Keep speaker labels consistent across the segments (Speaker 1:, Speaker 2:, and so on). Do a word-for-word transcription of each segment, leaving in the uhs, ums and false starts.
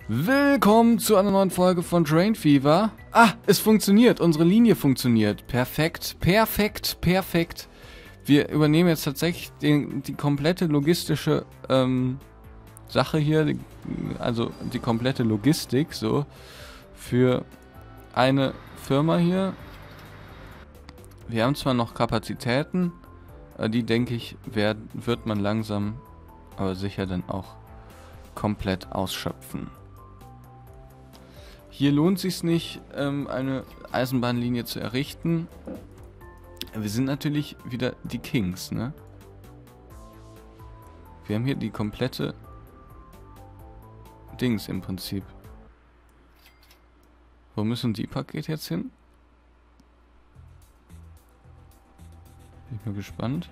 Speaker 1: Willkommen zu einer neuen Folge von Train Fever. Ah, es funktioniert. Unsere Linie funktioniert. Perfekt, perfekt, perfekt. Wir übernehmen jetzt tatsächlich den, die komplette logistische ähm, Sache hier, die, also die komplette Logistik so für eine Firma hier. Wir haben zwar noch Kapazitäten, aber die, denke ich, werd, wird man langsam, aber sicher dann auch komplett ausschöpfen. Hier lohnt es sich nicht, ähm, eine Eisenbahnlinie zu errichten. Wir sind natürlich wieder die Kings, ne? Wir haben hier die komplette Dings im Prinzip. Wo müssen die Pakete jetzt hin? Bin ich mal gespannt.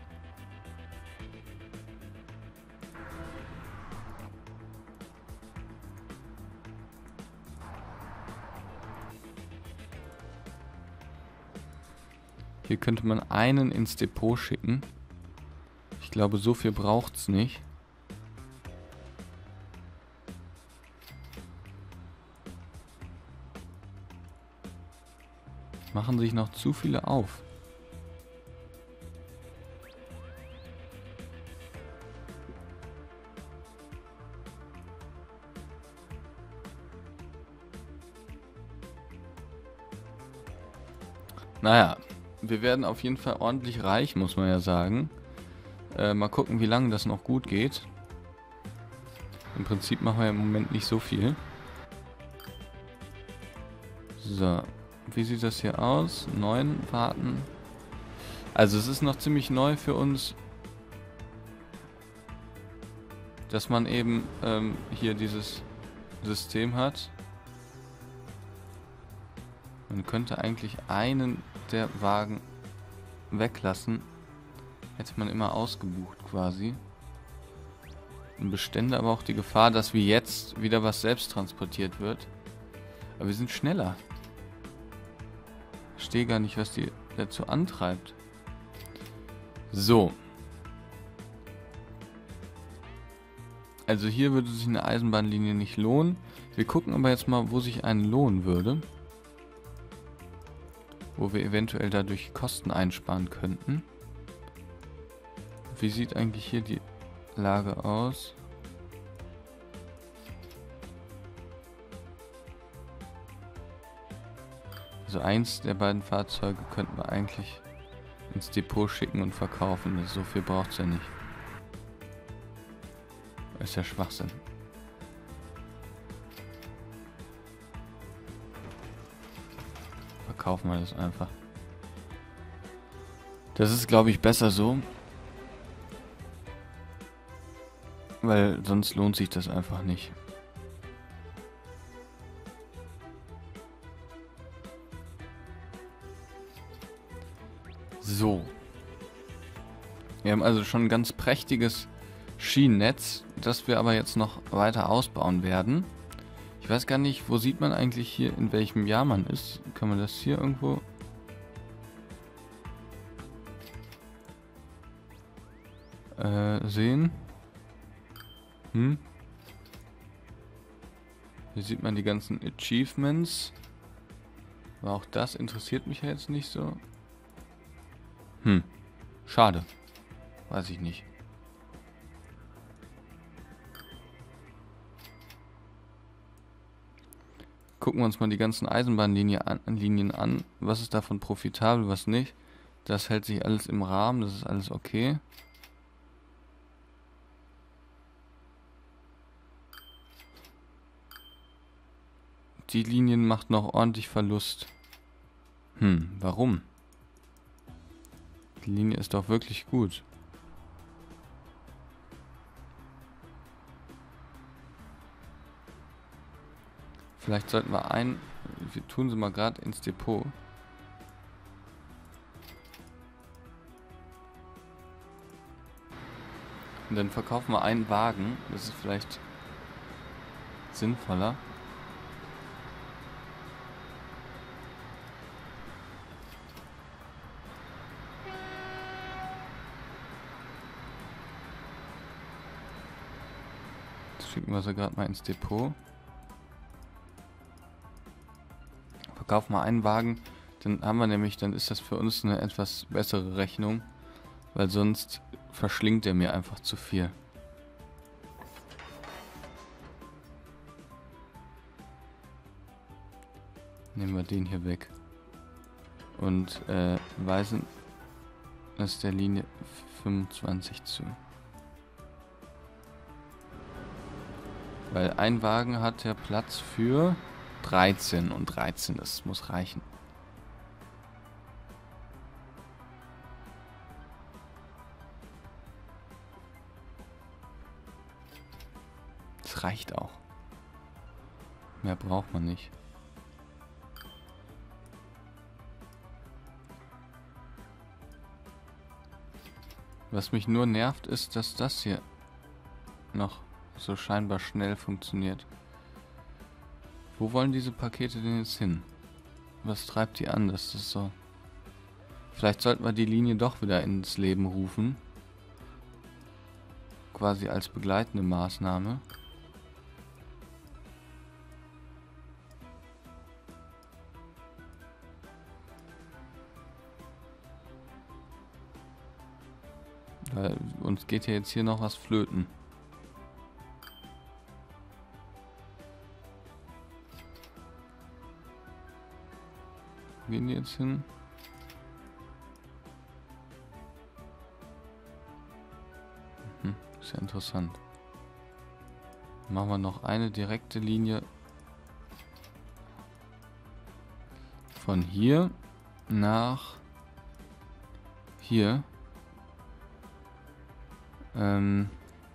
Speaker 1: Hier könnte man einen ins Depot schicken. Ich glaube, so viel braucht's nicht. Machen sich noch zu viele auf. Naja, wir werden auf jeden Fall ordentlich reich, muss man ja sagen. Äh, mal gucken, wie lange das noch gut geht. Im Prinzip machen wir im Moment nicht so viel. So, wie sieht das hier aus? Neun warten. Also es ist noch ziemlich neu für uns, dass man eben ähm, hier dieses System hat. Man könnte eigentlich einen der Wagen weglassen. Hätte man immer ausgebucht quasi. Und bestände aber auch die Gefahr, dass wie jetzt wieder was selbst transportiert wird. Aber wir sind schneller. Ich verstehe gar nicht, was die dazu antreibt. So. Also hier würde sich eine Eisenbahnlinie nicht lohnen. Wir gucken aber jetzt mal, wo sich eine lohnen würde. Wo wir eventuell dadurch Kosten einsparen könnten. Wie sieht eigentlich hier die Lage aus? Also eins der beiden Fahrzeuge könnten wir eigentlich ins Depot schicken und verkaufen. So viel braucht es ja nicht. Das ist ja Schwachsinn. Verkaufen wir das einfach. Das ist, glaube ich, besser so. Weil sonst lohnt sich das einfach nicht. So. Wir haben also schon ein ganz prächtiges Schienennetz, das wir aber jetzt noch weiter ausbauen werden. Ich weiß gar nicht, wo sieht man eigentlich hier, in welchem Jahr man ist. Kann man das hier irgendwo... Äh, sehen? Hm? Hier sieht man die ganzen Achievements. Aber auch das interessiert mich ja jetzt nicht so. Hm. Schade. Weiß ich nicht. Gucken wir uns mal die ganzen Eisenbahnlinien an, Linien an. Was ist davon profitabel, was nicht. Das hält sich alles im Rahmen, das ist alles okay. Die Linien macht noch ordentlich Verlust. Hm, warum? Die Linie ist doch wirklich gut. Vielleicht sollten wir ein... Wir tun sie mal gerade ins Depot. Und dann verkaufen wir einen Wagen. Das ist vielleicht sinnvoller. Jetzt schicken wir sie gerade mal ins Depot. verkauf mal einen Wagen, dann haben wir nämlich, dann ist das für uns eine etwas bessere Rechnung, weil sonst verschlingt er mir einfach zu viel. Nehmen wir den hier weg. Und äh, weisen das der Linie fünfundzwanzig zu. Weil ein Wagen hat ja Platz für dreizehn und dreizehn, das muss reichen. Das reicht auch. Mehr braucht man nicht. Was mich nur nervt, ist, dass das hier noch so scheinbar schnell funktioniert. Wo wollen diese Pakete denn jetzt hin? Was treibt die an? Das ist so. Vielleicht sollten wir die Linie doch wieder ins Leben rufen. Quasi als begleitende Maßnahme. Weil uns geht ja jetzt hier noch was flöten. Wo gehen die jetzt hin? Mhm, ist ja interessant. Machen wir noch eine direkte Linie von hier nach hier. Ähm,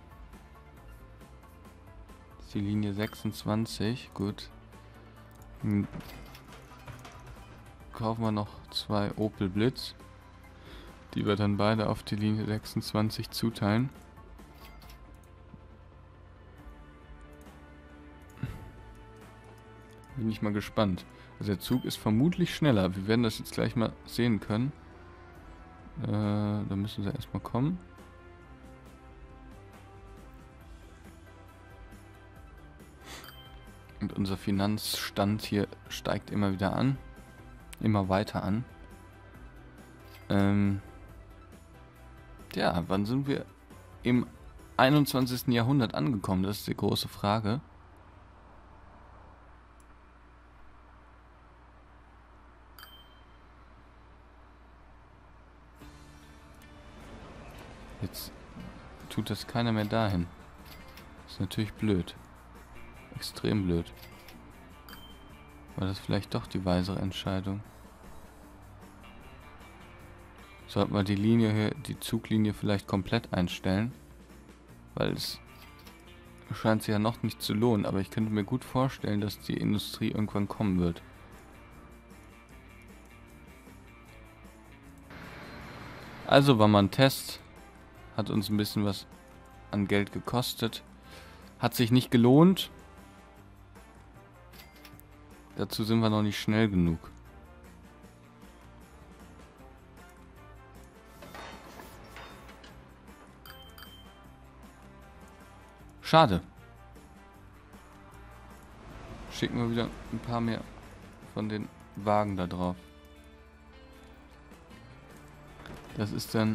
Speaker 1: das ist die Linie sechsundzwanzig, gut. Hm. Kaufen wir noch zwei Opel Blitz, die wir dann beide auf die Linie sechsundzwanzig zuteilen. Bin ich mal gespannt. Also der Zug ist vermutlich schneller. Wir werden das jetzt gleich mal sehen können. Äh, da müssen sie erstmal kommen. Und unser Finanzstand hier steigt immer wieder an. Immer weiter an. Ähm ja, wann sind wir im einundzwanzigsten Jahrhundert angekommen? Das ist die große Frage. Jetzt tut das keiner mehr dahin. Das ist natürlich blöd. Extrem blöd. War das vielleicht doch die weisere Entscheidung? Sollten wir die Linie hier, die Zuglinie vielleicht komplett einstellen? Weil es scheint sich ja noch nicht zu lohnen, aber ich könnte mir gut vorstellen, dass die Industrie irgendwann kommen wird. Also war mal ein Test. Hat uns ein bisschen was an Geld gekostet. Hat sich nicht gelohnt. Dazu sind wir noch nicht schnell genug. Schade. Schicken wir wieder ein paar mehr von den Wagen da drauf. Das ist dann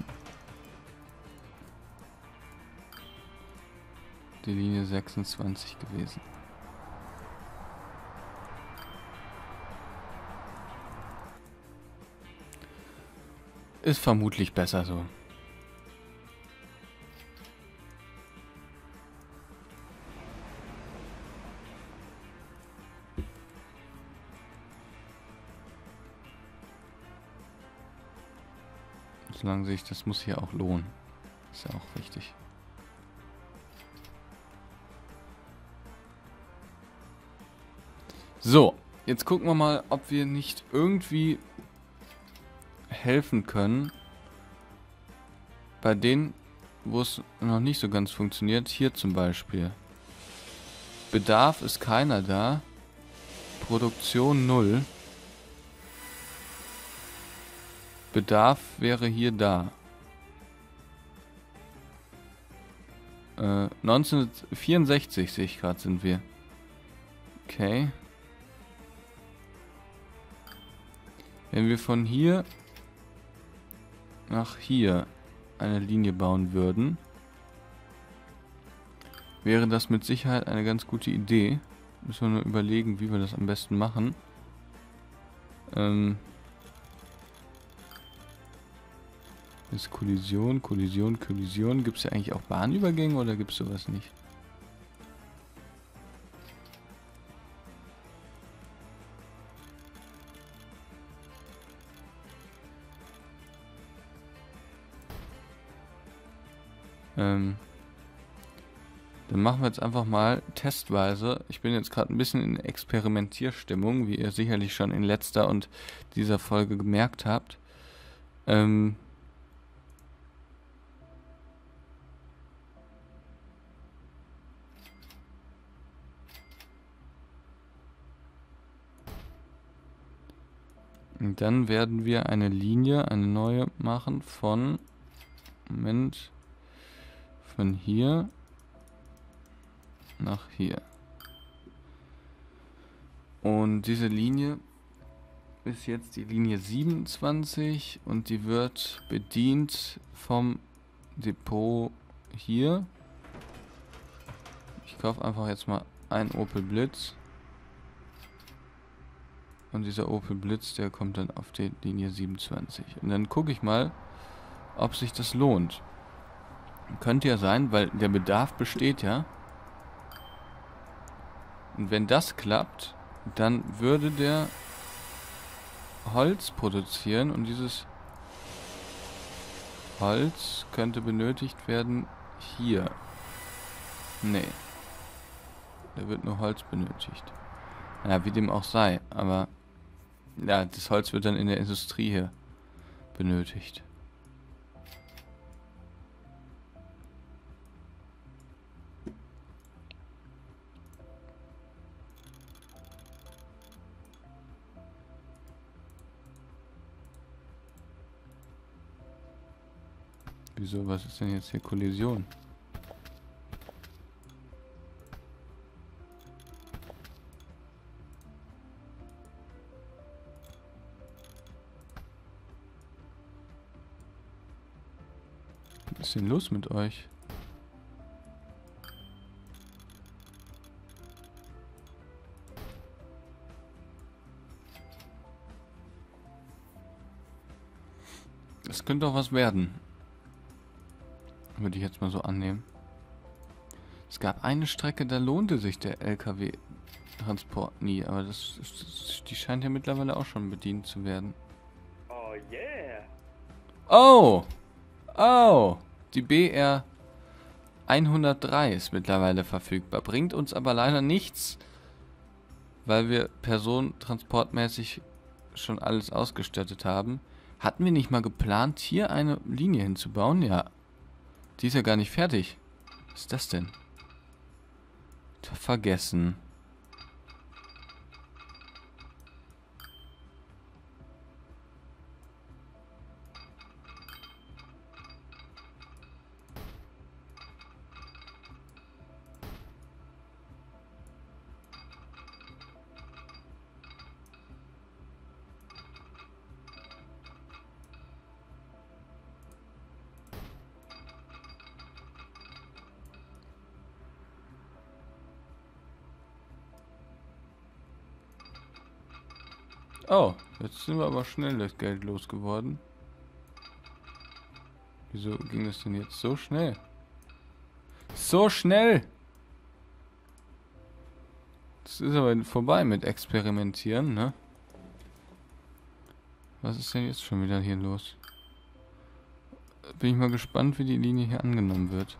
Speaker 1: die Linie sechsundzwanzig gewesen. Ist vermutlich besser so. Solange sich das muss hier auch lohnen. Ist ja auch wichtig. So, jetzt gucken wir mal, ob wir nicht irgendwie helfen können bei denen, wo es noch nicht so ganz funktioniert. Hier zum Beispiel. Bedarf ist keiner da. Produktion null. Bedarf wäre hier da. Äh, neunzehnhundertvierundsechzig sehe ich gerade, sind wir. Okay. Wenn wir von hier nach hier eine Linie bauen würden, wäre das mit Sicherheit eine ganz gute Idee. Müssen wir nur überlegen, wie wir das am besten machen. Ähm... Ist Kollision, Kollision, Kollision. Gibt es ja eigentlich auch Bahnübergänge oder gibt es sowas nicht? Ähm, dann machen wir jetzt einfach mal testweise. Ich bin jetzt gerade ein bisschen in Experimentierstimmung, wie ihr sicherlich schon in letzter und dieser Folge gemerkt habt. Ähm... Und dann werden wir eine Linie, eine neue machen von, Moment, von hier nach hier. Und diese Linie ist jetzt die Linie siebenundzwanzig und die wird bedient vom Depot hier. Ich kaufe einfach jetzt mal ein Opel Blitz. Und dieser Opel Blitz, der kommt dann auf die Linie siebenundzwanzig. Und dann gucke ich mal, ob sich das lohnt. Könnte ja sein, weil der Bedarf besteht ja. Und wenn das klappt, dann würde der Holz produzieren. Und dieses Holz könnte benötigt werden hier. Nee. Da wird nur Holz benötigt. Ja, wie dem auch sei. Aber ja, das Holz wird dann in der Industrie hier benötigt. Wieso, was ist denn jetzt hier Kollision? Was ist denn los mit euch? Das könnte doch was werden. Würde ich jetzt mal so annehmen. Es gab eine Strecke, da lohnte sich der L K W-Transport nie, aber das, das, die scheint ja mittlerweile auch schon bedient zu werden.
Speaker 2: Oh yeah!
Speaker 1: Oh! Oh! Die B R hundertdrei ist mittlerweile verfügbar. Bringt uns aber leider nichts, weil wir personentransportmäßig schon alles ausgestattet haben. Hatten wir nicht mal geplant, hier eine Linie hinzubauen? Ja. Die ist ja gar nicht fertig. Was ist das denn? Vergessen. Oh, jetzt sind wir aber schnell das Geld losgeworden. Wieso ging das denn jetzt so schnell? So schnell! Das ist aber vorbei mit Experimentieren, ne? Was ist denn jetzt schon wieder hier los? Bin ich mal gespannt, wie die Linie hier angenommen wird.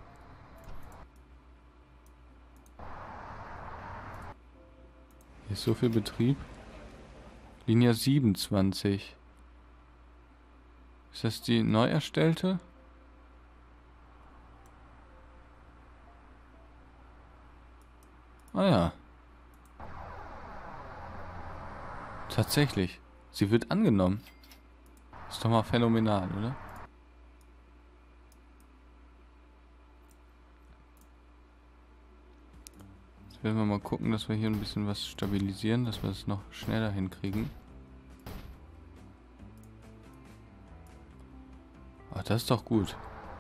Speaker 1: Hier ist so viel Betrieb. Linie siebenundzwanzig. Ist das die neu erstellte? Ah ja. Tatsächlich. Sie wird angenommen. Ist doch mal phänomenal, oder? Jetzt werden wir mal gucken, dass wir hier ein bisschen was stabilisieren, dass wir es noch schneller hinkriegen. das ist doch gut.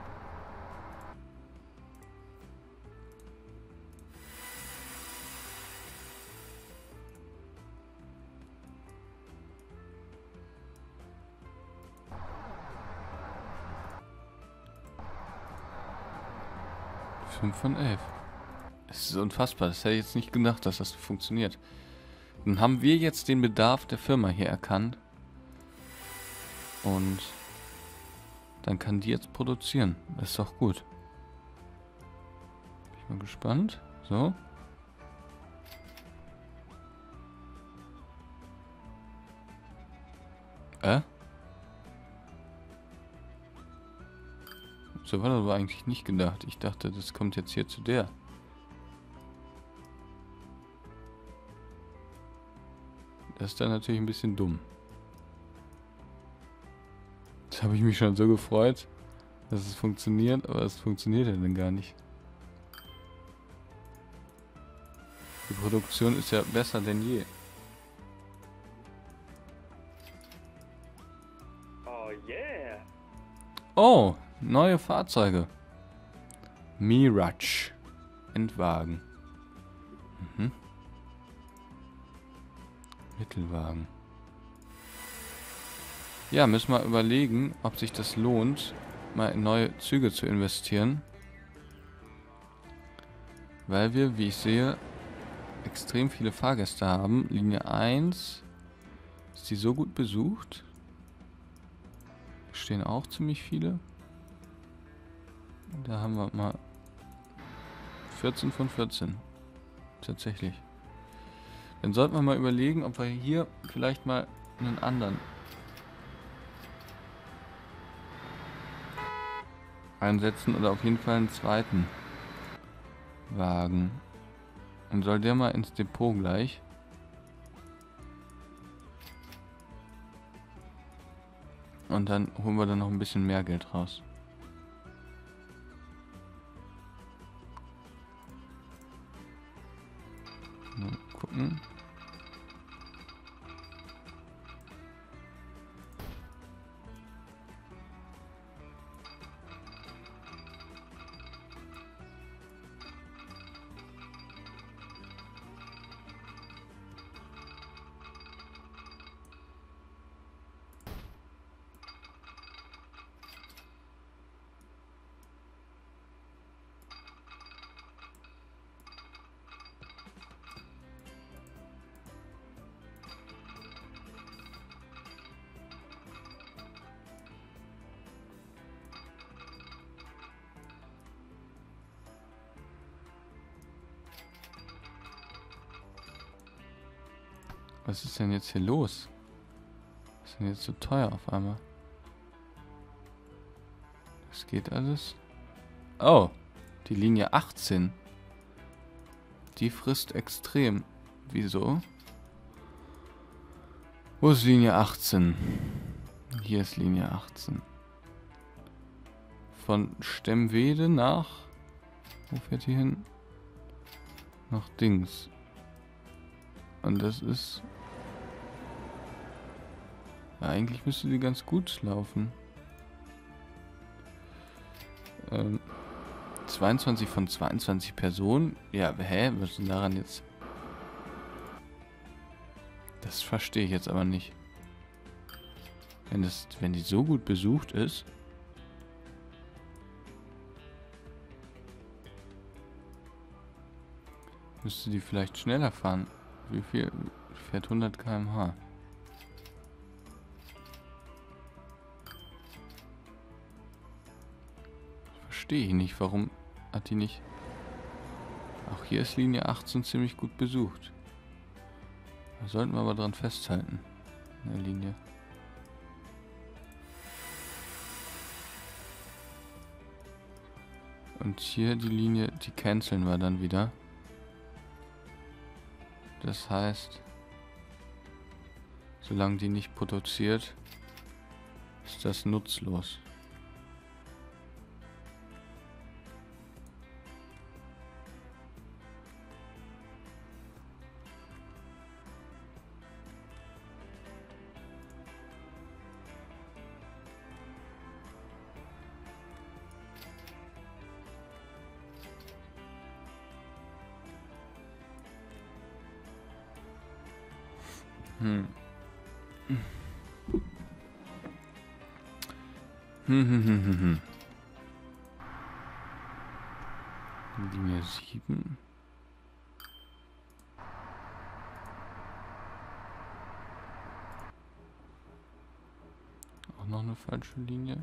Speaker 1: fünf von elf. Es ist unfassbar. Das hätte ich jetzt nicht gedacht, dass das funktioniert. Dann haben wir jetzt den Bedarf der Firma hier erkannt. Und dann kann die jetzt produzieren. Das ist doch gut. Bin ich mal gespannt. So. Äh? So war das aber eigentlich nicht gedacht. Ich dachte, das kommt jetzt hier zu der. Das ist dann natürlich ein bisschen dumm. Jetzt habe ich mich schon so gefreut, dass es funktioniert, aber es funktioniert ja dann gar nicht. Die Produktion ist ja besser denn je.
Speaker 2: Oh yeah.
Speaker 1: Oh, neue Fahrzeuge. Mirage. Endwagen. Mhm. Mittelwagen. Ja, müssen wir überlegen, ob sich das lohnt, mal in neue Züge zu investieren. Weil wir, wie ich sehe, extrem viele Fahrgäste haben. Linie eins. Ist die so gut besucht? Stehen auch ziemlich viele. Da haben wir mal vierzehn von vierzehn. Tatsächlich. Dann sollten wir mal überlegen, ob wir hier vielleicht mal einen anderen einsetzen oder auf jeden Fall einen zweiten Wagen. Und soll der mal ins Depot gleich. Und dann holen wir dann noch ein bisschen mehr Geld raus. Mal gucken. Was ist denn jetzt hier los? Was ist denn jetzt so teuer auf einmal? Das geht alles. Oh, die Linie achtzehn. Die frisst extrem. Wieso? Wo ist Linie achtzehn? Hier ist Linie achtzehn. Von Stemwede nach... Wo fährt die hin? Nach Dings. Und das ist... Ja, eigentlich müsste die ganz gut laufen. Ähm, zweiundzwanzig von zweiundzwanzig Personen? Ja, hä? Was ist denn daran jetzt? Das verstehe ich jetzt aber nicht. Wenn, das, wenn die so gut besucht ist... Müsste die vielleicht schneller fahren. Wie viel? Fährt hundert Kilometer pro Stunde. Verstehe ich nicht. Warum hat die nicht... Auch hier ist Linie achtzehn ziemlich gut besucht. Da sollten wir aber dran festhalten. In der Linie. Und hier die Linie, die canceln wir dann wieder. Das heißt, solange die nicht produziert, ist das nutzlos. Hm. Hm, hm, hm, hm, hm. Linie sieben. Auch noch eine falsche Linie.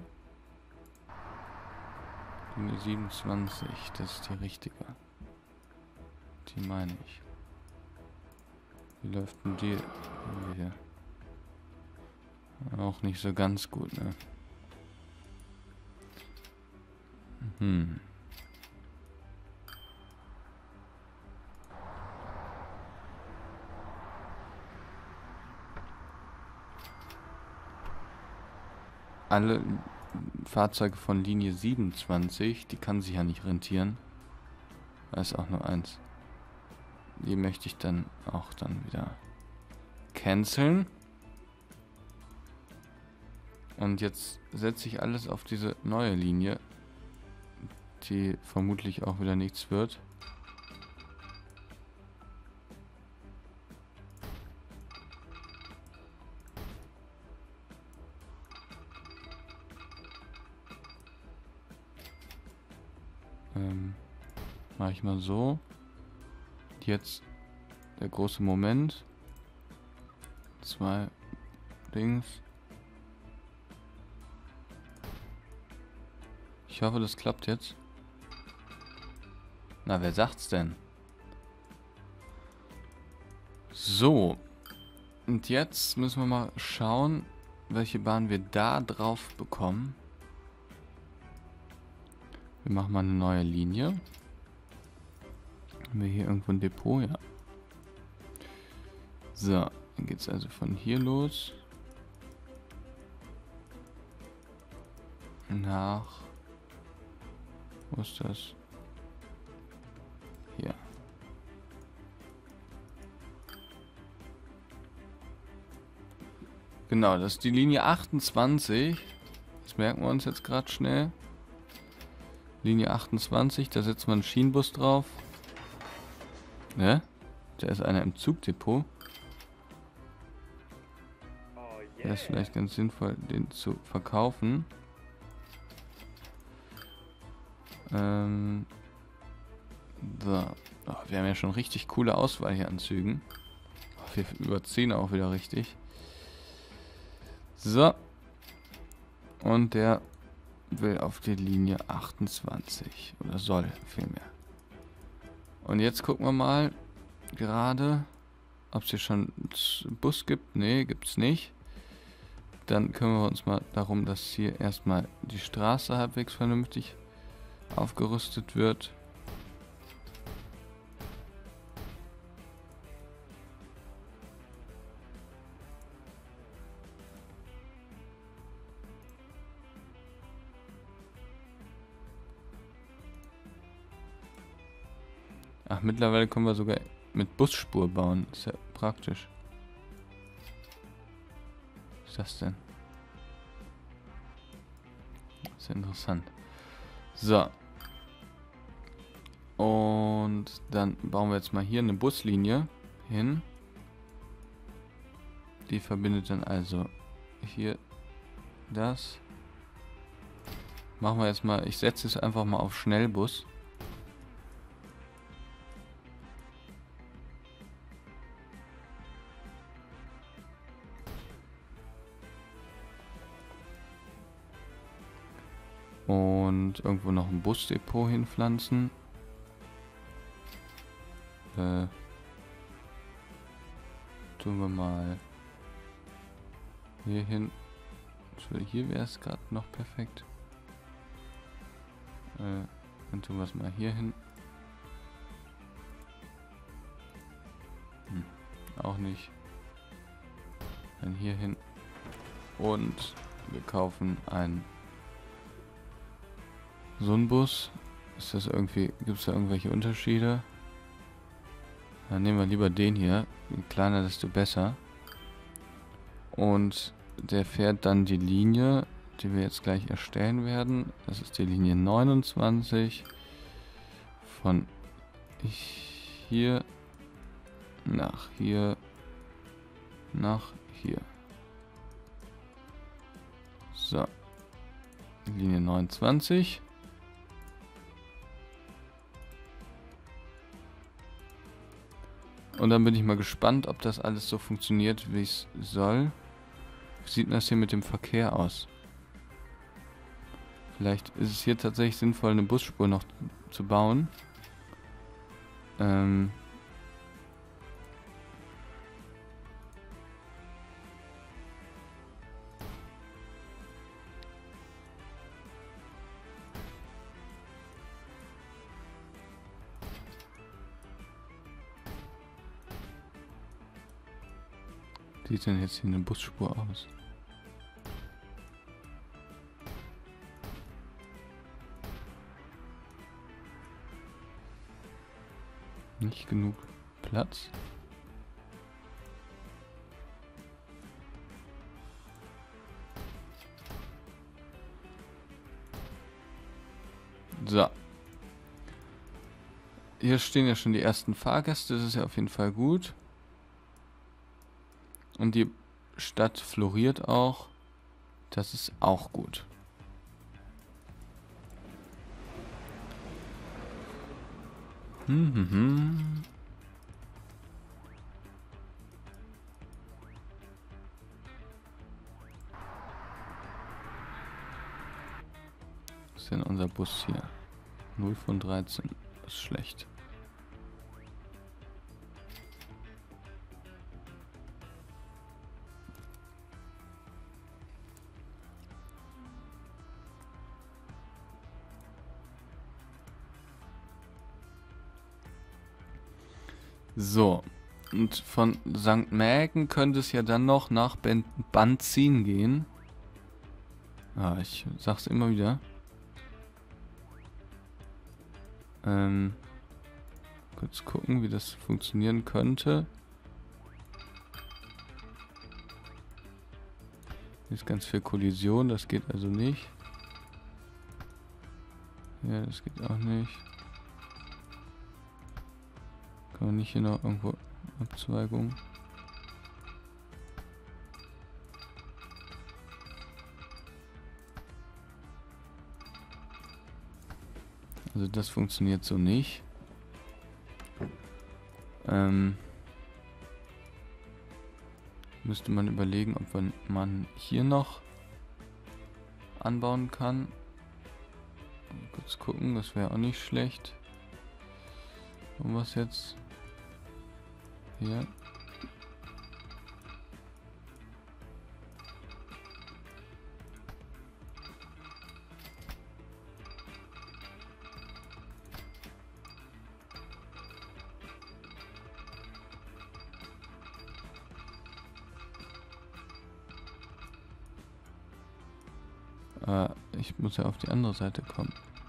Speaker 1: Linie siebenundzwanzig, das ist die richtige. Die meine ich. Wie läuft denn die hier? Auch nicht so ganz gut, ne? Hm. Alle Fahrzeuge von Linie siebenundzwanzig, die kann sich ja nicht rentieren. Da ist auch nur eins. Die möchte ich dann auch dann wieder canceln. Und jetzt setze ich alles auf diese neue Linie, die vermutlich auch wieder nichts wird. Ähm, mache ich mal so. Jetzt der große Moment. Zwei Dings. Ich hoffe, das klappt jetzt. Na, wer sagt's denn? So. Und jetzt müssen wir mal schauen, welche Bahn wir da drauf bekommen. Wir machen mal eine neue Linie. Haben wir hier irgendwo ein Depot? Ja. So, dann geht es also von hier los. Nach... Wo ist das? Hier. Genau, das ist die Linie achtundzwanzig. Das merken wir uns jetzt gerade schnell. Linie achtundzwanzig, da setzt man einen Schienenbus drauf. Ne? Da ist einer im Zugdepot.
Speaker 2: Oh
Speaker 1: Wäre
Speaker 2: yeah.
Speaker 1: es vielleicht ganz sinnvoll, den zu verkaufen. Ähm... So. Oh, wir haben ja schon richtig coole Auswahl hier an Zügen. Oh, wir überziehen auch wieder richtig. So. Und der will auf die Linie achtundzwanzig. Oder soll vielmehr. Und jetzt gucken wir mal gerade, ob es hier schon einen Bus gibt. Nee, gibt es nicht. Dann kümmern wir uns mal darum, dass hier erstmal die Straße halbwegs vernünftig aufgerüstet wird. Ach, mittlerweile können wir sogar mit Busspur bauen. Ist ja praktisch. Was ist das denn? Das ist ja interessant. So. Und dann bauen wir jetzt mal hier eine Buslinie hin. Die verbindet dann also hier das. Machen wir jetzt mal, ich setze es einfach mal auf Schnellbus. Und irgendwo noch ein Busdepot hinpflanzen. Äh, tun wir mal hier hin. Hier wäre es gerade noch perfekt. Äh, dann tun wir es mal hier hin. Hm, auch nicht. Dann hier hin. Und wir kaufen einen so ein Bus. Ist das irgendwie, gibt es da irgendwelche Unterschiede? Dann nehmen wir lieber den hier. Je kleiner, desto besser. Und der fährt dann die Linie, die wir jetzt gleich erstellen werden. Das ist die Linie neunundzwanzig. Von hier nach hier. nach hier. So. Linie neunundzwanzig. Und dann bin ich mal gespannt, ob das alles so funktioniert, wie es soll. Wie sieht denn das hier mit dem Verkehr aus? Vielleicht ist es hier tatsächlich sinnvoll, eine Busspur noch zu bauen. Ähm... Wie sieht denn jetzt hier eine Busspur aus? Nicht genug Platz. So. Hier stehen ja schon die ersten Fahrgäste, das ist ja auf jeden Fall gut. Und die Stadt floriert auch. Das ist auch gut. Hm, hm, hm. Was ist denn unser Bus hier? null von dreizehn. Das ist schlecht. So, und von Sankt Mägen könnte es ja dann noch nach Ben Banzin gehen. Ah, ich sag's immer wieder. Ähm, kurz gucken, wie das funktionieren könnte. Hier ist ganz viel Kollision, das geht also nicht. Ja, das geht auch nicht. Kann man nicht hier noch irgendwo Abzweigung? Also das funktioniert so nicht. Ähm, müsste man überlegen, ob man, man hier noch anbauen kann. Kurz gucken, das wäre auch nicht schlecht. Und was jetzt? Hier. Äh, ich muss ja auf die andere Seite kommen.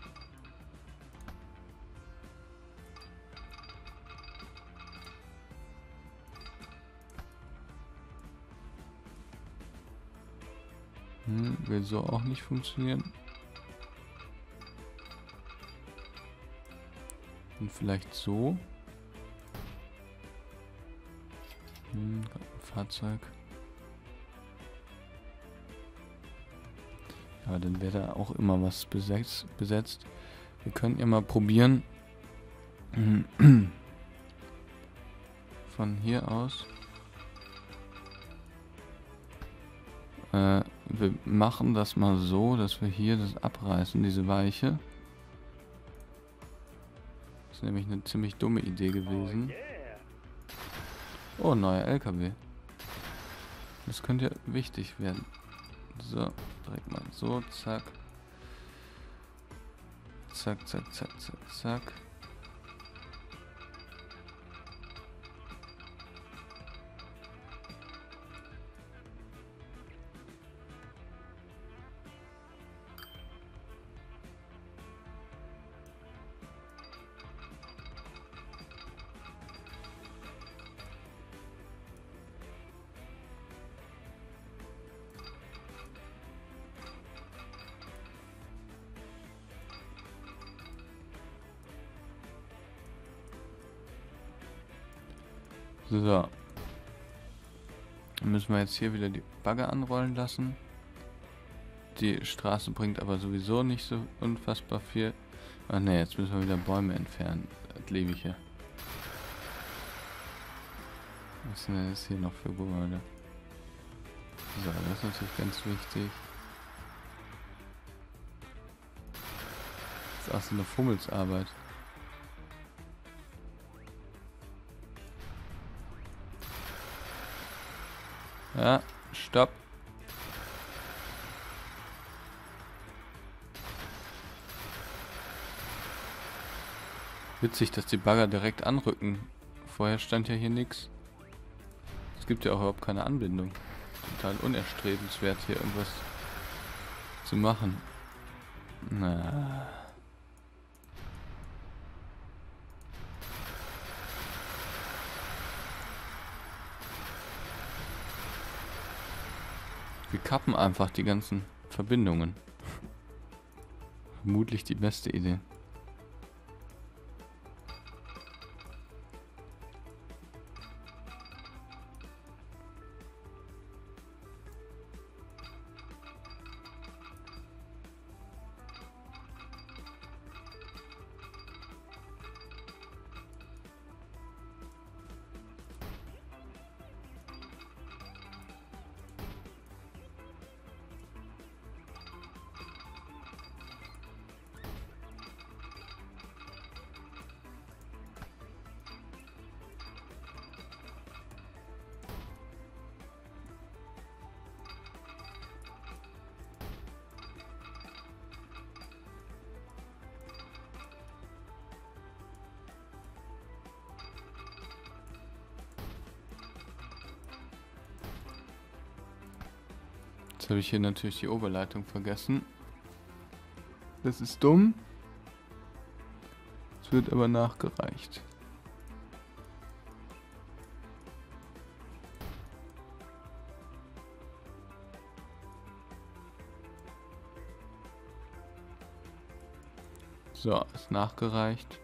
Speaker 1: Hm, will so auch nicht funktionieren. Und vielleicht so. Hm, ein Fahrzeug. Ja, dann wäre da auch immer was besetzt. besetzt. Wir könnten ja mal probieren. Von hier aus. Äh, wir machen das mal so, dass wir hier das abreißen, diese Weiche. Das ist nämlich eine ziemlich dumme Idee gewesen. Oh, neuer L K W. Das könnte ja wichtig werden. So, direkt mal so, zack. Zack, zack, zack, zack, zack. So. Dann müssen wir jetzt hier wieder die Bagger anrollen lassen. Die Straße bringt aber sowieso nicht so unfassbar viel. Ach ne, jetzt müssen wir wieder Bäume entfernen. Das liebe ich ja. Was sind denn jetzt hier noch für Gebäude? So, das ist natürlich ganz wichtig. Das ist auch so eine Fummelsarbeit. Ja, stopp. Witzig, dass die Bagger direkt anrücken. Vorher stand ja hier nichts. Es gibt ja auch überhaupt keine Anbindung. Total unerstrebenswert, hier irgendwas zu machen. Na. Wir kappen einfach die ganzen Verbindungen. Vermutlich die beste Idee. Jetzt habe ich hier natürlich die Oberleitung vergessen. Das ist dumm. Es wird aber nachgereicht. So, ist nachgereicht.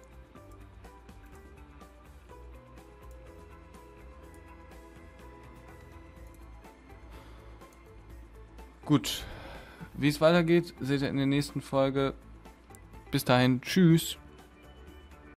Speaker 1: Gut, wie es weitergeht, seht ihr in der nächsten Folge. Bis dahin, tschüss.